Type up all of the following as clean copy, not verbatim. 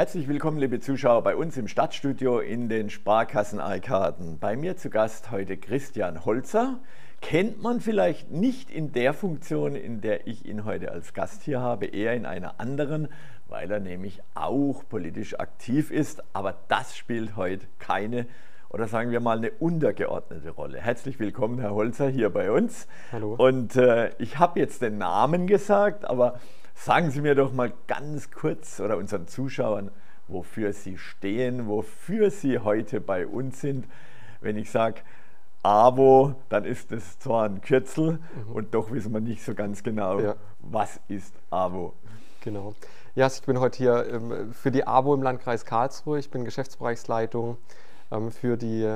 Herzlich willkommen, liebe Zuschauer, bei uns im Stadtstudio in den Sparkassenarkaden. Bei mir zu Gast heute Christian Holzer. Kennt man vielleicht nicht in der Funktion, in der ich ihn heute als Gast hier habe, eher in einer anderen, weil er nämlich auch politisch aktiv ist. Aber das spielt heute keine, oder sagen wir mal, eine untergeordnete Rolle. Herzlich willkommen, Herr Holzer, hier bei uns. Hallo. Und ich habe jetzt den Namen gesagt, aber sagen Sie mir doch mal ganz kurz oder unseren Zuschauern, wofür Sie stehen, wofür Sie heute bei uns sind. Wenn ich sage AWO, dann ist das zwar ein Kürzel und doch wissen wir nicht so ganz genau, was ist AWO. Genau. Ja, also ich bin heute hier für die AWO im Landkreis Karlsruhe. Ich bin Geschäftsbereichsleitung für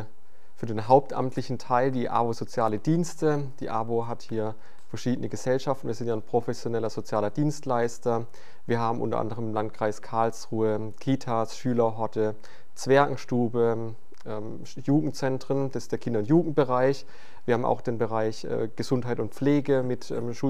den hauptamtlichen Teil, die AWO Soziale Dienste. Die AWO hat hier verschiedene Gesellschaften. Wir sind ja ein professioneller sozialer Dienstleister. Wir haben unter anderem im Landkreis Karlsruhe Kitas, Schülerhorte, Zwergenstube, Jugendzentren, das ist der Kinder- und Jugendbereich. Wir haben auch den Bereich Gesundheit und Pflege mit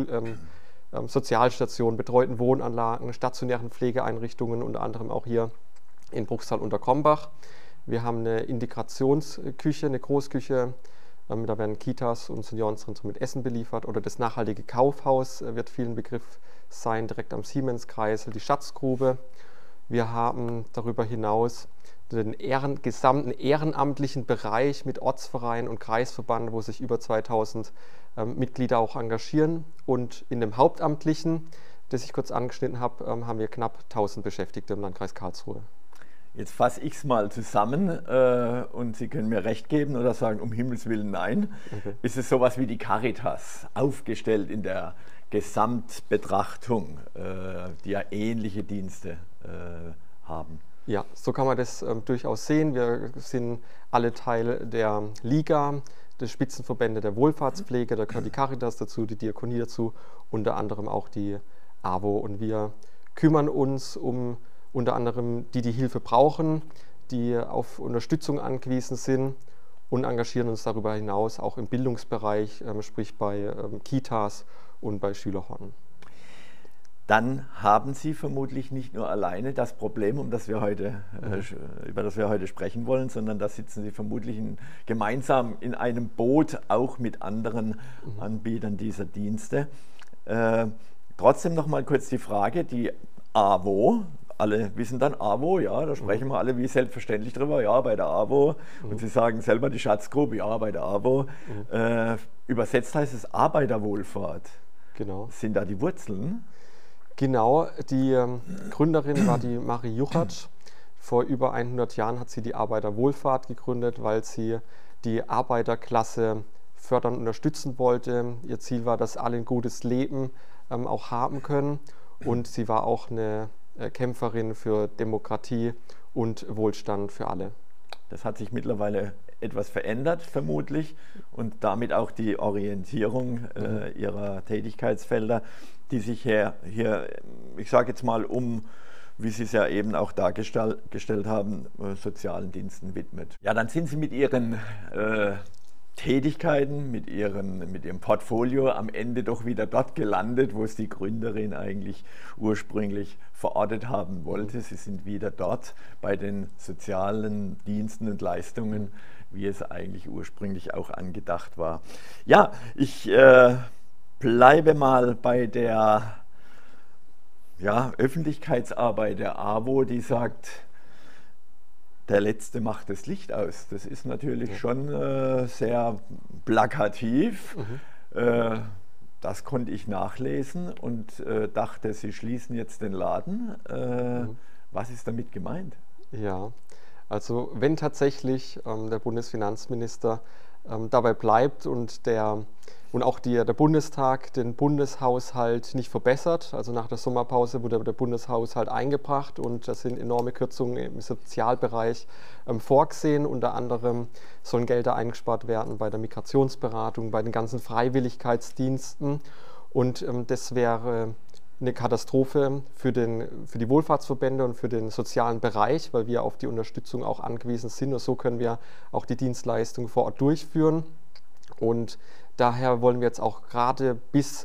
Sozialstationen, betreuten Wohnanlagen, stationären Pflegeeinrichtungen, unter anderem auch hier in Bruchsal unter Krombach. Wir haben eine Integrationsküche, eine Großküche. Da werden Kitas und Seniorenzentren mit Essen beliefert. Oder das nachhaltige Kaufhaus wird vielen Begriff sein, direkt am Siemens-Kreisel, die Schatzgrube. Wir haben darüber hinaus den gesamten ehrenamtlichen Bereich mit Ortsverein und Kreisverband, wo sich über 2000 Mitglieder auch engagieren. Und in dem hauptamtlichen, das ich kurz angeschnitten habe, haben wir knapp 1000 Beschäftigte im Landkreis Karlsruhe. Jetzt fasse ich es mal zusammen und Sie können mir recht geben oder sagen, um Himmels Willen nein. Okay. Ist es sowas wie die Caritas, aufgestellt in der Gesamtbetrachtung, die ja ähnliche Dienste haben? Ja, so kann man das durchaus sehen. Wir sind alle Teil der Liga, der Spitzenverbände der Wohlfahrtspflege, da gehört die Caritas dazu, die Diakonie dazu, unter anderem auch die AWO. Und wir kümmern uns um unter anderem die Hilfe brauchen, die auf Unterstützung angewiesen sind und engagieren uns darüber hinaus auch im Bildungsbereich, sprich bei Kitas und bei Schülerhorten. Dann haben Sie vermutlich nicht nur alleine das Problem, über das wir heute sprechen wollen, sondern da sitzen Sie vermutlich gemeinsam in einem Boot, auch mit anderen Anbietern dieser Dienste. Trotzdem noch mal kurz die Frage, die AWO, alle wissen dann AWO, ja, da sprechen wir alle wie selbstverständlich drüber, ja, bei der AWO. Und Sie sagen selber die Schatzgrube, ja, bei der AWO. Übersetzt heißt es Arbeiterwohlfahrt. Genau. Sind da die Wurzeln? Genau, die Gründerin war die Marie Juchatsch. Vor über 100 Jahren hat sie die Arbeiterwohlfahrt gegründet, weil sie die Arbeiterklasse fördern und unterstützen wollte. Ihr Ziel war, dass alle ein gutes Leben auch haben können. Und sie war auch eine Kämpferin für Demokratie und Wohlstand für alle. Das hat sich mittlerweile etwas verändert, vermutlich, und damit auch die Orientierung ihrer Tätigkeitsfelder, die sich hier, ich sage jetzt mal, wie Sie es ja eben auch dargestellt haben, sozialen Diensten widmet. Ja, dann sind Sie mit Ihren Tätigkeiten, mit ihrem Portfolio am Ende doch wieder dort gelandet, wo es die Gründerin eigentlich ursprünglich verortet haben wollte. Sie sind wieder dort bei den sozialen Diensten und Leistungen, wie es eigentlich ursprünglich auch angedacht war. Ja, ich bleibe mal bei der Öffentlichkeitsarbeit der AWO, die sagt, der Letzte macht das Licht aus. Das ist natürlich schon sehr plakativ. Das konnte ich nachlesen und dachte, Sie schließen jetzt den Laden. Was ist damit gemeint? Ja, also wenn tatsächlich der Bundesfinanzminister dabei bleibt und auch der Bundestag den Bundeshaushalt nicht verbessert. Also nach der Sommerpause wurde der Bundeshaushalt eingebracht und da sind enorme Kürzungen im Sozialbereich vorgesehen. Unter anderem sollen Gelder eingespart werden bei der Migrationsberatung, bei den ganzen Freiwilligkeitsdiensten. Und das wäre eine Katastrophe für die Wohlfahrtsverbände und für den sozialen Bereich, weil wir auf die Unterstützung auch angewiesen sind. Nur so können wir auch die Dienstleistung vor Ort durchführen. Und daher wollen wir jetzt auch gerade bis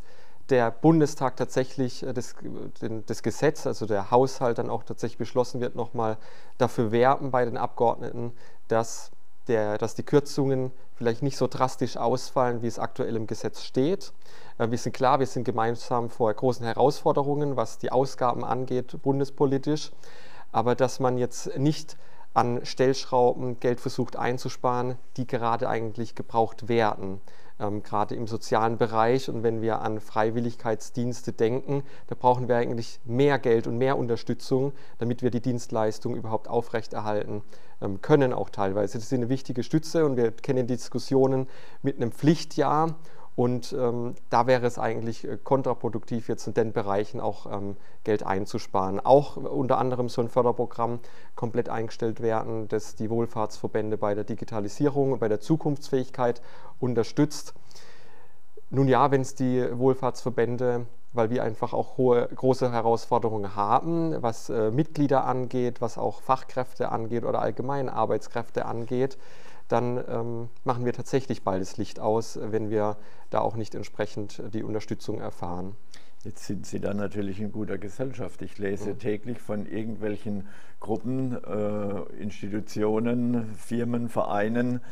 der Bundestag tatsächlich das Gesetz, also der Haushalt dann auch tatsächlich beschlossen wird, nochmal dafür werben bei den Abgeordneten, dass die Kürzungen vielleicht nicht so drastisch ausfallen, wie es aktuell im Gesetz steht. Wir sind klar, wir sind gemeinsam vor großen Herausforderungen, was die Ausgaben angeht, bundespolitisch, aber dass man jetzt nicht an Stellschrauben Geld versucht einzusparen, die gerade eigentlich gebraucht werden, gerade im sozialen Bereich. Und wenn wir an Freiwilligkeitsdienste denken, da brauchen wir eigentlich mehr Geld und mehr Unterstützung, damit wir die Dienstleistung überhaupt aufrechterhalten können, auch teilweise. Das ist eine wichtige Stütze und wir kennen die Diskussionen mit einem Pflichtjahr. Und da wäre es eigentlich kontraproduktiv, jetzt in den Bereichen auch Geld einzusparen. Auch unter anderem so ein Förderprogramm komplett eingestellt werden, das die Wohlfahrtsverbände bei der Digitalisierung und bei der Zukunftsfähigkeit unterstützt. Nun ja, wenn es die Wohlfahrtsverbände, weil wir einfach auch große Herausforderungen haben, was Mitglieder angeht, was auch Fachkräfte angeht oder allgemein Arbeitskräfte angeht, dann machen wir tatsächlich bald das Licht aus, wenn wir da auch nicht entsprechend die Unterstützung erfahren. Jetzt sind Sie dann natürlich in guter Gesellschaft. Ich lese täglich von irgendwelchen Gruppen, Institutionen, Firmen, Vereinen,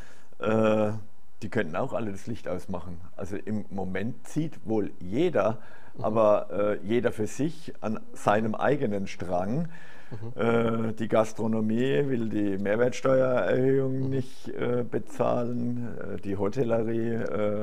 die könnten auch alle das Licht ausmachen. Also im Moment zieht wohl jeder, aber jeder für sich an seinem eigenen Strang. Die Gastronomie will die Mehrwertsteuererhöhung nicht bezahlen, die Hotellerie,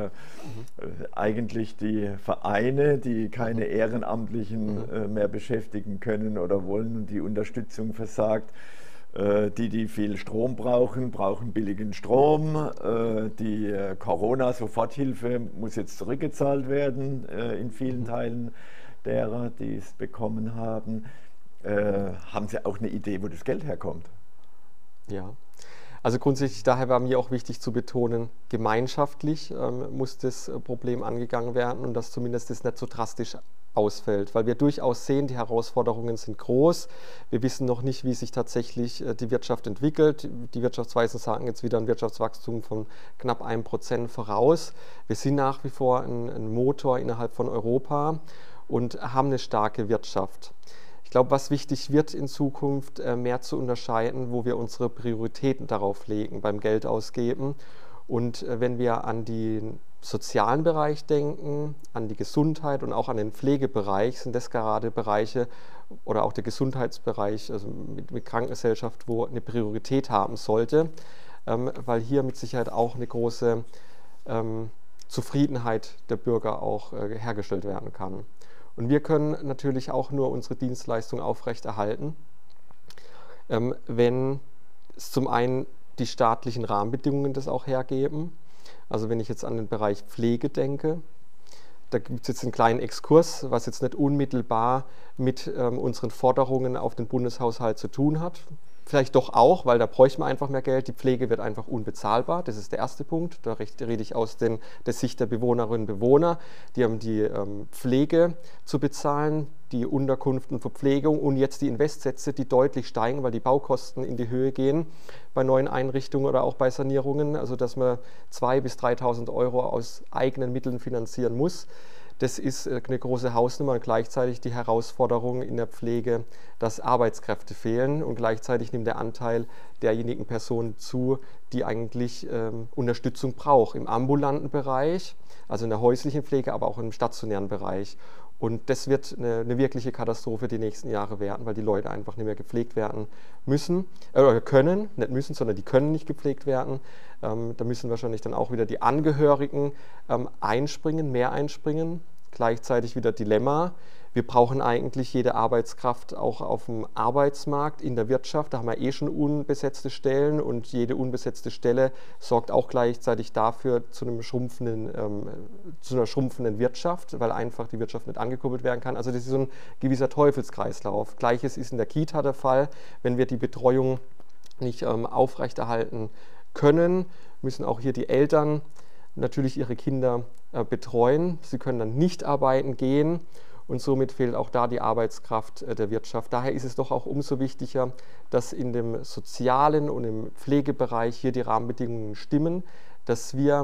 eigentlich die Vereine, die keine Ehrenamtlichen mehr beschäftigen können oder wollen und die Unterstützung versagt. Die viel Strom brauchen, brauchen billigen Strom. Die Corona-Soforthilfe muss jetzt zurückgezahlt werden in vielen Teilen derer, die es bekommen haben. Haben Sie auch eine Idee, wo das Geld herkommt? Ja, also grundsätzlich daher war mir auch wichtig zu betonen, gemeinschaftlich muss das Problem angegangen werden und dass zumindest das nicht so drastisch ausfällt, weil wir durchaus sehen, die Herausforderungen sind groß. Wir wissen noch nicht, wie sich tatsächlich die Wirtschaft entwickelt. Die Wirtschaftsweisen sagen jetzt wieder ein Wirtschaftswachstum von knapp 1% voraus. Wir sind nach wie vor ein Motor innerhalb von Europa und haben eine starke Wirtschaft. Ich glaube, was wichtig wird in Zukunft, mehr zu unterscheiden, wo wir unsere Prioritäten darauf legen beim Geldausgeben. Und wenn wir an den sozialen Bereich denken, an die Gesundheit und auch an den Pflegebereich, sind das gerade Bereiche oder auch der Gesundheitsbereich, also mit Krankengesellschaft, wo eine Priorität haben sollte, weil hier mit Sicherheit auch eine große Zufriedenheit der Bürger auch hergestellt werden kann. Und wir können natürlich auch nur unsere Dienstleistung aufrechterhalten, wenn es zum einen die staatlichen Rahmenbedingungen das auch hergeben. Also wenn ich jetzt an den Bereich Pflege denke, da gibt es jetzt einen kleinen Exkurs, was jetzt nicht unmittelbar mit unseren Forderungen auf den Bundeshaushalt zu tun hat. Vielleicht doch auch, weil da bräuchte man einfach mehr Geld. Die Pflege wird einfach unbezahlbar. Das ist der erste Punkt. Da rede ich aus der Sicht der Bewohnerinnen und Bewohner. Die haben die Pflege zu bezahlen, die Unterkunft und Verpflegung und jetzt die Investsätze, die deutlich steigen, weil die Baukosten in die Höhe gehen bei neuen Einrichtungen oder auch bei Sanierungen. Also dass man 2.000 bis 3.000 Euro aus eigenen Mitteln finanzieren muss. Das ist eine große Hausnummer und gleichzeitig die Herausforderung in der Pflege, dass Arbeitskräfte fehlen und gleichzeitig nimmt der Anteil derjenigen Personen zu, die eigentlich Unterstützung braucht im ambulanten Bereich, also in der häuslichen Pflege, aber auch im stationären Bereich. Und das wird eine wirkliche Katastrophe die nächsten Jahre werden, weil die Leute einfach nicht mehr gepflegt werden müssen, können, nicht müssen, sondern die können nicht gepflegt werden. Da müssen wahrscheinlich dann auch wieder die Angehörigen einspringen, mehr einspringen. Gleichzeitig wieder Dilemma. Wir brauchen eigentlich jede Arbeitskraft auch auf dem Arbeitsmarkt, in der Wirtschaft. Da haben wir schon unbesetzte Stellen und jede unbesetzte Stelle sorgt auch gleichzeitig dafür zu einer schrumpfenden Wirtschaft, weil einfach die Wirtschaft nicht angekurbelt werden kann. Also das ist so ein gewisser Teufelskreislauf. Gleiches ist in der Kita der Fall. Wenn wir die Betreuung nicht aufrechterhalten können, müssen auch hier die Eltern natürlich ihre Kinder betreuen. Sie können dann nicht arbeiten gehen. Und somit fehlt auch da die Arbeitskraft der Wirtschaft. Daher ist es doch auch umso wichtiger, dass in dem sozialen und im Pflegebereich hier die Rahmenbedingungen stimmen, dass wir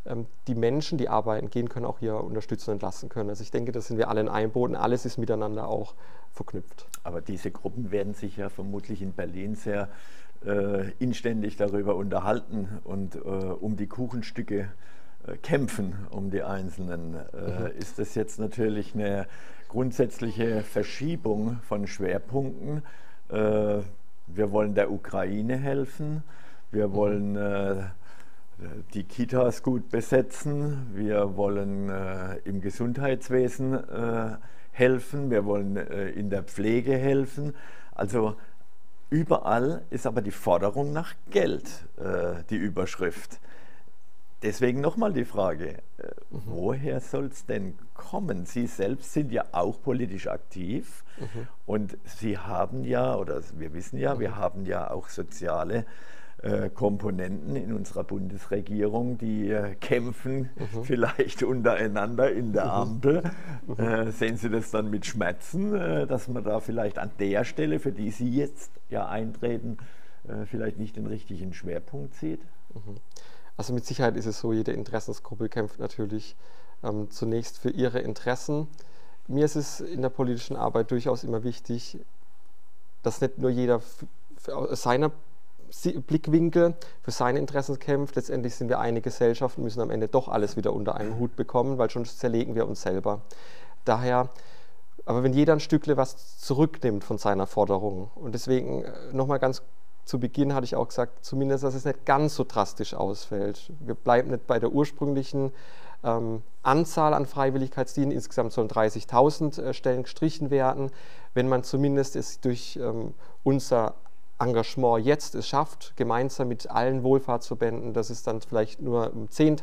die Menschen, die arbeiten gehen, können auch hier unterstützen und entlasten können. Also ich denke, da sind wir alle in einem Boot und alles ist miteinander auch verknüpft. Aber diese Gruppen werden sich ja vermutlich in Berlin sehr inständig darüber unterhalten und um die Kuchenstücke kämpfen, um die einzelnen. Ist das jetzt natürlich eine grundsätzliche Verschiebung von Schwerpunkten? Wir wollen der Ukraine helfen, wir wollen die Kitas gut besetzen, wir wollen im Gesundheitswesen helfen, wir wollen in der Pflege helfen. Also überall ist aber die Forderung nach Geld die Überschrift. Deswegen nochmal die Frage, woher soll es denn kommen? Sie selbst sind ja auch politisch aktiv und Sie haben ja, oder wir wissen ja, wir haben ja auch soziale Komponenten in unserer Bundesregierung, die kämpfen vielleicht untereinander in der Ampel. Sehen Sie das dann mit Schmerzen, dass man da vielleicht an der Stelle, für die Sie jetzt ja eintreten, vielleicht nicht den richtigen Schwerpunkt sieht? Also mit Sicherheit ist es so, jede Interessensgruppe kämpft natürlich zunächst für ihre Interessen. Mir ist es in der politischen Arbeit durchaus immer wichtig, dass nicht nur jeder aus seiner Blickwinkel für seine Interessen kämpft. Letztendlich sind wir eine Gesellschaft und müssen am Ende doch alles wieder unter einen Hut bekommen, weil sonst zerlegen wir uns selber. Daher, aber wenn jeder ein Stückle was zurücknimmt von seiner Forderung, und deswegen nochmal ganz zu Beginn hatte ich auch gesagt, zumindest, dass es nicht ganz so drastisch ausfällt. Wir bleiben nicht bei der ursprünglichen Anzahl an Freiwilligkeitsdiensten. Insgesamt sollen 30.000 Stellen gestrichen werden. Wenn man zumindest es durch unser Engagement jetzt es schafft, gemeinsam mit allen Wohlfahrtsverbänden, dass es dann vielleicht nur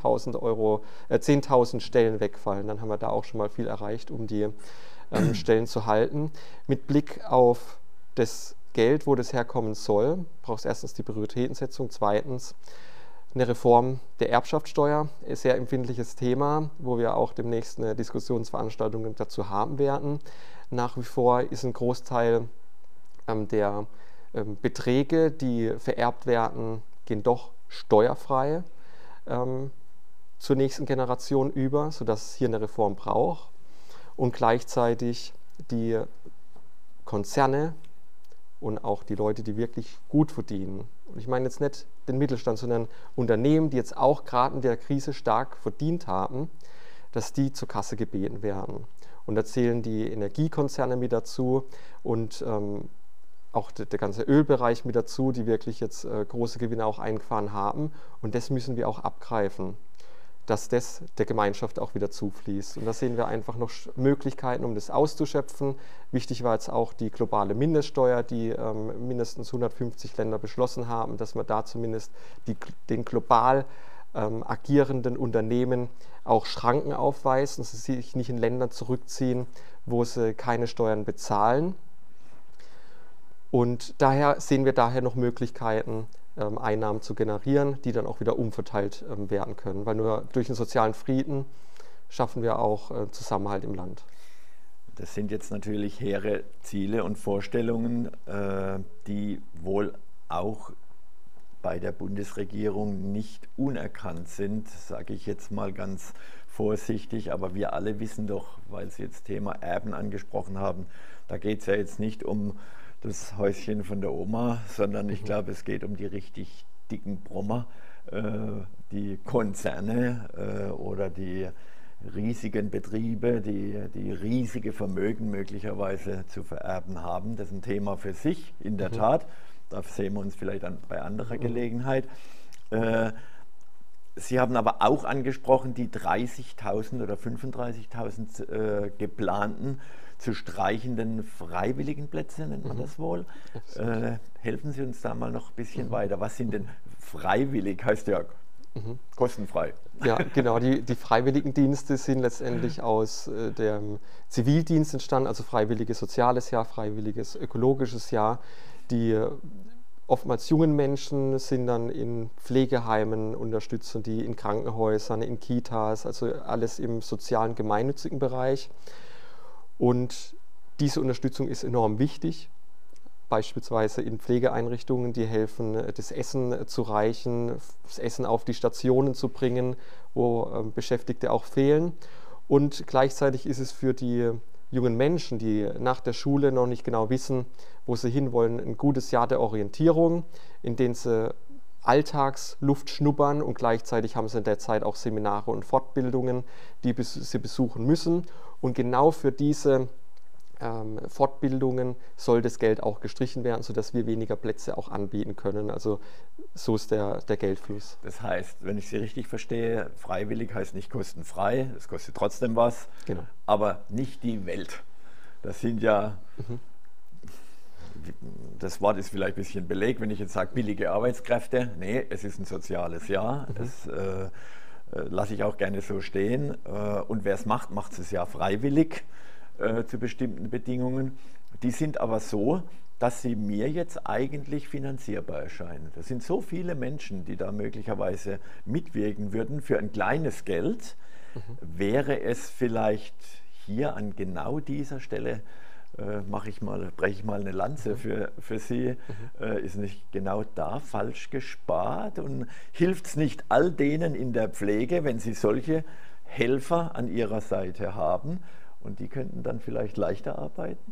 10.000 Stellen wegfallen, dann haben wir da auch schon mal viel erreicht, um die Stellen zu halten. Mit Blick auf das Geld, wo das herkommen soll, braucht es erstens die Prioritätensetzung, zweitens eine Reform der Erbschaftssteuer, ein sehr empfindliches Thema, wo wir auch demnächst eine Diskussionsveranstaltung dazu haben werden. Nach wie vor ist ein Großteil der Beträge, die vererbt werden, gehen doch steuerfrei zur nächsten Generation über, sodass es hier eine Reform braucht. Und gleichzeitig die Konzerne und auch die Leute, die wirklich gut verdienen. Und ich meine jetzt nicht den Mittelstand, sondern Unternehmen, die jetzt auch gerade in der Krise stark verdient haben, dass die zur Kasse gebeten werden. Und da zählen die Energiekonzerne mit dazu und auch der ganze Ölbereich mit dazu, die wirklich jetzt große Gewinne auch eingefahren haben. Und das müssen wir auch abgreifen, dass das der Gemeinschaft auch wieder zufließt. Und da sehen wir einfach noch Möglichkeiten, um das auszuschöpfen. Wichtig war jetzt auch die globale Mindeststeuer, die mindestens 150 Länder beschlossen haben, dass man da zumindest den global agierenden Unternehmen auch Schranken aufweist und sie sich nicht in Ländern zurückziehen, wo sie keine Steuern bezahlen. Und daher sehen wir noch Möglichkeiten, Einnahmen zu generieren, die dann auch wieder umverteilt werden können. Weil nur durch den sozialen Frieden schaffen wir auch Zusammenhalt im Land. Das sind jetzt natürlich hehre Ziele und Vorstellungen, die wohl auch bei der Bundesregierung nicht unerkannt sind, sage ich jetzt mal ganz vorsichtig. Aber wir alle wissen doch, weil Sie jetzt Thema Erben angesprochen haben, da geht es ja jetzt nicht um das Häuschen von der Oma, sondern ich glaube, es geht um die richtig dicken Brummer, die Konzerne oder die riesigen Betriebe, die riesige Vermögen möglicherweise zu vererben haben. Das ist ein Thema für sich, in der Tat. Da sehen wir uns vielleicht bei anderer Gelegenheit. Sie haben aber auch angesprochen, die 30.000 oder 35.000 geplanten zu streichenden Freiwilligenplätze, nennt man das wohl. Helfen Sie uns da mal noch ein bisschen weiter. Was sind denn freiwillig? Heißt ja kostenfrei. Ja, genau. Die Freiwilligendienste sind letztendlich aus dem Zivildienst entstanden, also freiwilliges soziales Jahr, freiwilliges ökologisches Jahr. Die oftmals jungen Menschen sind dann in Pflegeheimen, unterstützen die in Krankenhäusern, in Kitas, also alles im sozialen, gemeinnützigen Bereich. Und diese Unterstützung ist enorm wichtig. beispielsweise in Pflegeeinrichtungen, die helfen, das Essen zu reichen, das Essen auf die Stationen zu bringen, wo Beschäftigte auch fehlen. Und gleichzeitig ist es für die jungen Menschen, die nach der Schule noch nicht genau wissen, wo sie hinwollen, ein gutes Jahr der Orientierung, in dem sie Alltagsluft schnuppern, und gleichzeitig haben sie in der Zeit auch Seminare und Fortbildungen, die sie besuchen müssen. Und genau für diese Fortbildungen soll das Geld auch gestrichen werden, sodass wir weniger Plätze auch anbieten können. Also so ist der Geldfluss. Das heißt, wenn ich Sie richtig verstehe, freiwillig heißt nicht kostenfrei, es kostet trotzdem was, Genau. aber nicht die Welt. Das sind ja, das Wort ist vielleicht ein bisschen belegt, wenn ich jetzt sage billige Arbeitskräfte. Nee, es ist ein soziales Jahr. Das lasse ich auch gerne so stehen. Und wer es macht, macht es ja freiwillig zu bestimmten Bedingungen. Die sind aber so, dass sie mir jetzt eigentlich finanzierbar erscheinen. Das sind so viele Menschen, die da möglicherweise mitwirken würden für ein kleines Geld. Wäre es vielleicht hier an genau dieser Stelle, breche ich mal eine Lanze für Sie, ist nicht genau da falsch gespart und hilft es nicht all denen in der Pflege, wenn Sie solche Helfer an Ihrer Seite haben und die könnten dann vielleicht leichter arbeiten?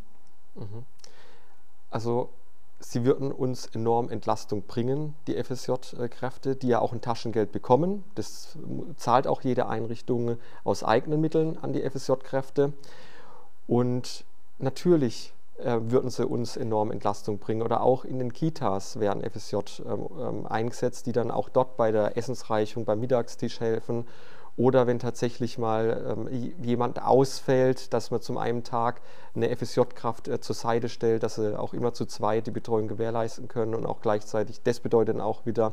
Also sie würden uns enorm Entlastung bringen, die FSJ-Kräfte, die ja auch ein Taschengeld bekommen. Das zahlt auch jede Einrichtung aus eigenen Mitteln an die FSJ-Kräfte. Und natürlich würden sie uns enorm Entlastung bringen. Oder auch in den Kitas werden FSJ eingesetzt, die dann auch dort bei der Essensreichung, beim Mittagstisch helfen. Oder wenn tatsächlich mal jemand ausfällt, dass man zum einen Tag eine FSJ-Kraft zur Seite stellt, dass sie auch immer zu zweit die Betreuung gewährleisten können und auch gleichzeitig, das bedeutet dann auch wieder,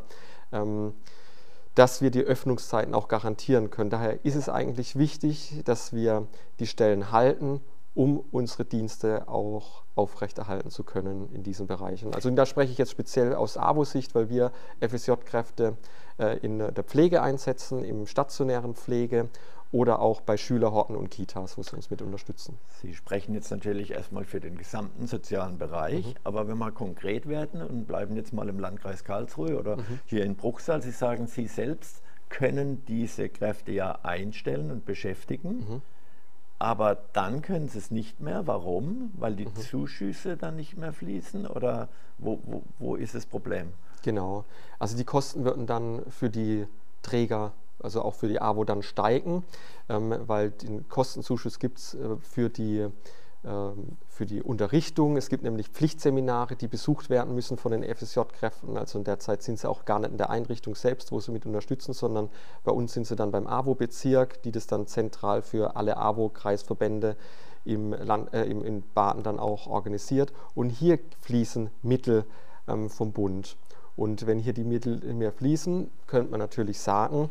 dass wir die Öffnungszeiten auch garantieren können. Daher ist es eigentlich wichtig, dass wir die Stellen halten, um unsere Dienste auch aufrechterhalten zu können in diesen Bereichen. Also da spreche ich jetzt speziell aus AWO-Sicht, weil wir FSJ-Kräfte in der Pflege einsetzen, im stationären Pflege oder auch bei Schülerhorten und Kitas, wo sie uns mit unterstützen. Sie sprechen jetzt natürlich erstmal für den gesamten sozialen Bereich, aber wenn wir konkret werden und bleiben jetzt mal im Landkreis Karlsruhe oder hier in Bruchsal, Sie sagen, Sie selbst können diese Kräfte ja einstellen und beschäftigen. Aber dann können sie es nicht mehr. Warum? Weil die Zuschüsse dann nicht mehr fließen? Oder wo ist das Problem? Genau. Also die Kosten würden dann für die Träger, also auch für die AWO, dann steigen, weil den Kostenzuschuss gibt es für die Unterrichtung. Es gibt nämlich Pflichtseminare, die besucht werden müssen von den FSJ-Kräften. Also in der Zeit sind sie auch gar nicht in der Einrichtung selbst, wo sie mit unterstützen, sondern bei uns sind sie dann beim AWO-Bezirk, die das dann zentral für alle AWO-Kreisverbände in Baden dann auch organisiert. Und hier fließen Mittel vom Bund. Und wenn hier die Mittel mehr fließen, könnte man natürlich sagen,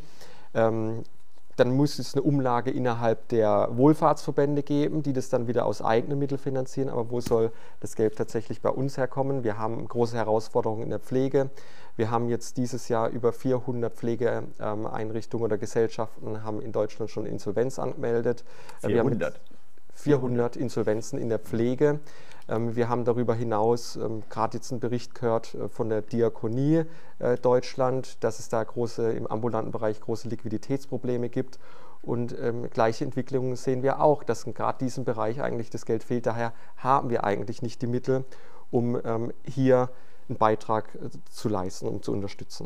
dann muss es eine Umlage innerhalb der Wohlfahrtsverbände geben, die das dann wieder aus eigenen Mitteln finanzieren. Aber wo soll das Geld tatsächlich bei uns herkommen? Wir haben große Herausforderungen in der Pflege. Wir haben jetzt dieses Jahr über 400 Pflegeeinrichtungen oder Gesellschaften haben in Deutschland schon Insolvenz angemeldet. 400? 400 Insolvenzen in der Pflege. Wir haben darüber hinaus gerade jetzt einen Bericht gehört von der Diakonie Deutschland, dass es da im ambulanten Bereich große Liquiditätsprobleme gibt. Und gleiche Entwicklungen sehen wir auch, dass in gerade diesem Bereich eigentlich das Geld fehlt. Daher haben wir eigentlich nicht die Mittel, um hier einen Beitrag zu leisten, um zu unterstützen.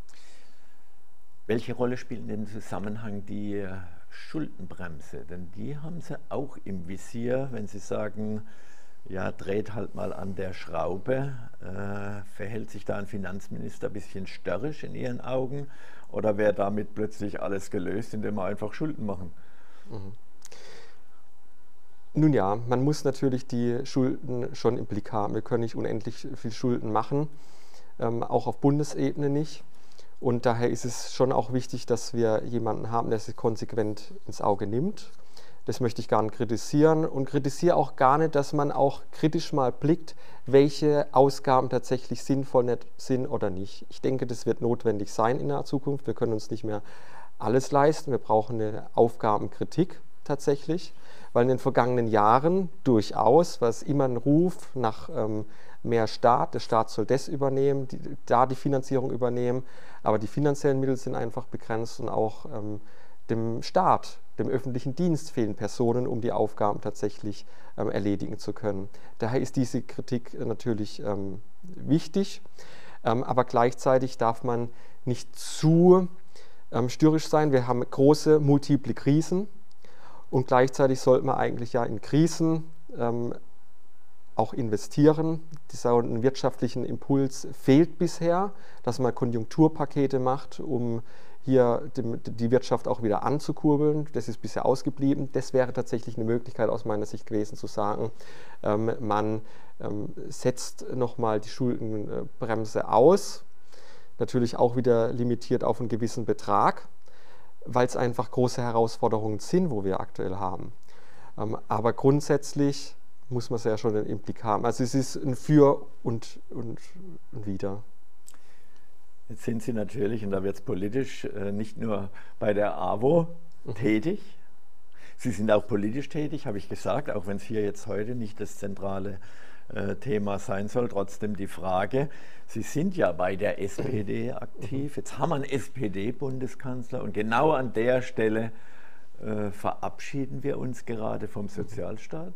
Welche Rolle spielt in dem Zusammenhang die Schuldenbremse? Denn die haben Sie auch im Visier, wenn Sie sagen, ja, dreht halt mal an der Schraube. Verhält sich da ein Finanzminister ein bisschen störrisch in Ihren Augen? Oder wäre damit plötzlich alles gelöst, indem wir einfach Schulden machen? Nun ja, man muss natürlich die Schulden schon im Blick haben. Wir können nicht unendlich viel Schulden machen, auch auf Bundesebene nicht. Und daher ist es schon auch wichtig, dass wir jemanden haben, der sich konsequent ins Auge nimmt. Das möchte ich gar nicht kritisieren und kritisiere auch gar nicht, dass man auch kritisch mal blickt, welche Ausgaben tatsächlich sinnvoll sind oder nicht. Ich denke, das wird notwendig sein in der Zukunft. Wir können uns nicht mehr alles leisten. Wir brauchen eine Aufgabenkritik tatsächlich, weil in den vergangenen Jahren durchaus war es immer ein Ruf nach mehr Staat. Der Staat soll das übernehmen, die Finanzierung übernehmen, aber die finanziellen Mittel sind einfach begrenzt und auch dem Staat, dem öffentlichen Dienst fehlen Personen, um die Aufgaben tatsächlich erledigen zu können. Daher ist diese Kritik natürlich wichtig, aber gleichzeitig darf man nicht zu störrisch sein. Wir haben große, multiple Krisen und gleichzeitig sollte man eigentlich ja in Krisen auch investieren. Dieser wirtschaftlichen Impuls fehlt bisher, dass man Konjunkturpakete macht, um hier die Wirtschaft auch wieder anzukurbeln. Das ist bisher ausgeblieben. Das wäre tatsächlich eine Möglichkeit aus meiner Sicht gewesen, zu sagen, man setzt nochmal die Schuldenbremse aus, natürlich auch wieder limitiert auf einen gewissen Betrag, weil es einfach große Herausforderungen sind, wo wir aktuell haben. Aber grundsätzlich muss man es ja schon im Blick haben. Also es ist ein Für und Wider. Jetzt sind Sie natürlich, und da wird es politisch, nicht nur bei der AWO tätig. Sie sind auch politisch tätig, habe ich gesagt, auch wenn es hier jetzt heute nicht das zentrale Thema sein soll. Trotzdem die Frage, Sie sind ja bei der SPD aktiv. Jetzt haben wir einen SPD-Bundeskanzler und genau an der Stelle verabschieden wir uns gerade vom Sozialstaat.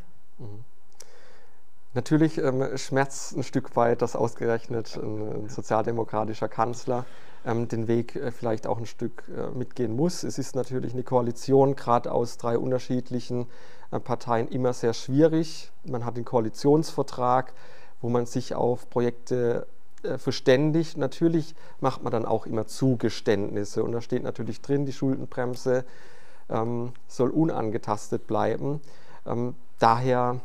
Natürlich schmerzt ein Stück weit, dass ausgerechnet ein sozialdemokratischer Kanzler den Weg vielleicht auch ein Stück mitgehen muss. Es ist natürlich eine Koalition, gerade aus 3 unterschiedlichen Parteien, immer sehr schwierig. Man hat den Koalitionsvertrag, wo man sich auf Projekte verständigt. Natürlich macht man dann auch immer Zugeständnisse und da steht natürlich drin, die Schuldenbremse soll unangetastet bleiben. Daher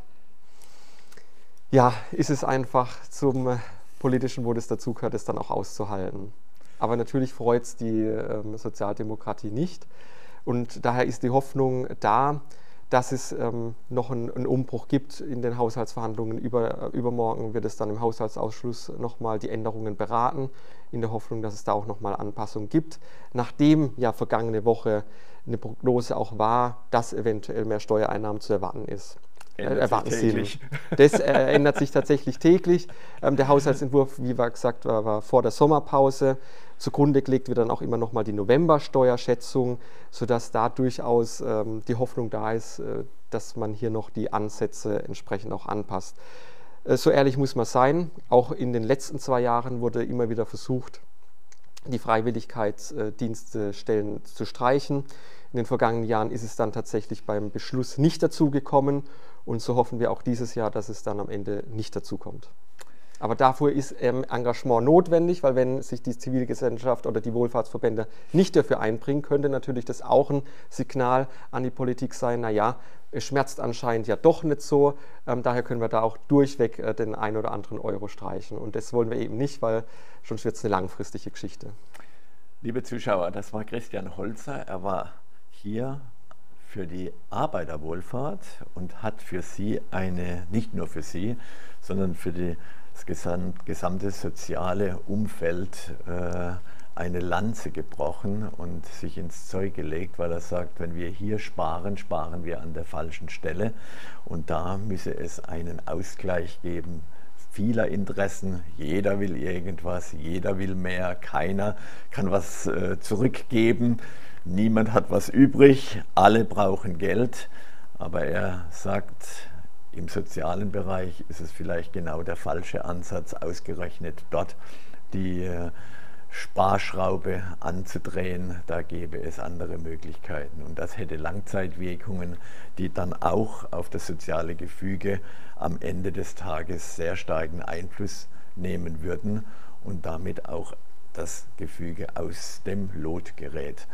ja, ist es einfach zum Politischen, wo das dazugehört, es dann auch auszuhalten. Aber natürlich freut es die Sozialdemokratie nicht. Und daher ist die Hoffnung da, dass es noch einen Umbruch gibt in den Haushaltsverhandlungen. Übermorgen wird es dann im Haushaltsausschuss nochmal die Änderungen beraten, in der Hoffnung, dass es da auch nochmal Anpassungen gibt. Nachdem ja vergangene Woche eine Prognose auch war, dass eventuell mehr Steuereinnahmen zu erwarten ist. Das ändert sich tatsächlich täglich. Der Haushaltsentwurf, wie gesagt, war vor der Sommerpause. Zugrunde gelegt wird dann auch immer nochmal die November-Steuerschätzung, sodass da durchaus die Hoffnung da ist, dass man hier noch die Ansätze entsprechend auch anpasst. So ehrlich muss man sein, auch in den letzten 2 Jahren wurde immer wieder versucht, die Freiwilligkeitsdienststellen zu streichen. In den vergangenen Jahren ist es dann tatsächlich beim Beschluss nicht dazu gekommen und so hoffen wir auch dieses Jahr, dass es dann am Ende nicht dazu kommt. Aber dafür ist Engagement notwendig, weil wenn sich die Zivilgesellschaft oder die Wohlfahrtsverbände nicht dafür einbringen, könnte natürlich das auch ein Signal an die Politik sein, naja, es schmerzt anscheinend ja doch nicht so, daher können wir da auch durchweg den ein oder anderen Euro streichen. Und das wollen wir eben nicht, weil sonst wird es eine langfristige Geschichte. Liebe Zuschauer, das war Christian Holzer. Er war hier für die Arbeiterwohlfahrt und hat für Sie nicht nur für Sie, sondern für das gesamte soziale Umfeld eine Lanze gebrochen und sich ins Zeug gelegt, weil er sagt, wenn wir hier sparen, sparen wir an der falschen Stelle und da müsse es einen Ausgleich geben vieler Interessen. Jeder will irgendwas, jeder will mehr, keiner kann was zurückgeben, niemand hat was übrig, alle brauchen Geld, aber er sagt, im sozialen Bereich ist es vielleicht genau der falsche Ansatz, ausgerechnet dort die Sparschraube anzudrehen, da gäbe es andere Möglichkeiten. Und das hätte Langzeitwirkungen, die dann auch auf das soziale Gefüge am Ende des Tages sehr starken Einfluss nehmen würden und damit auch das Gefüge aus dem Lot gerät.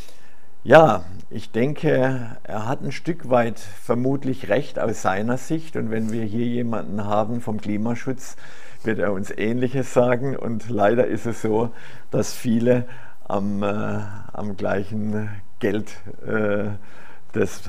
Ja, ich denke, er hat ein Stück weit vermutlich recht aus seiner Sicht und wenn wir hier jemanden haben vom Klimaschutz, wird er uns Ähnliches sagen und leider ist es so, dass viele am gleichen Geld des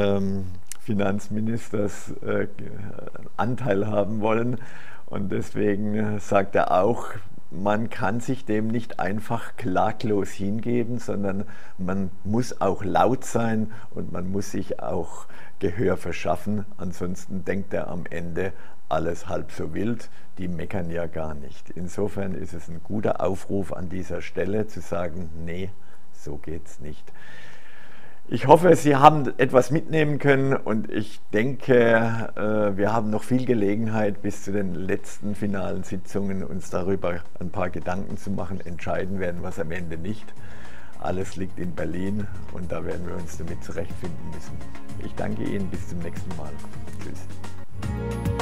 Finanzministers Anteil haben wollen und deswegen sagt er auch, man kann sich dem nicht einfach klaglos hingeben, sondern man muss auch laut sein und man muss sich auch Gehör verschaffen. Ansonsten denkt er am Ende alles halb so wild, die meckern ja gar nicht. Insofern ist es ein guter Aufruf an dieser Stelle zu sagen, nee, so geht's nicht. Ich hoffe, Sie haben etwas mitnehmen können und ich denke, wir haben noch viel Gelegenheit, bis zu den letzten finalen Sitzungen uns darüber ein paar Gedanken zu machen. Entscheiden werden wir es am Ende nicht. Alles liegt in Berlin und da werden wir uns damit zurechtfinden müssen. Ich danke Ihnen, bis zum nächsten Mal. Tschüss.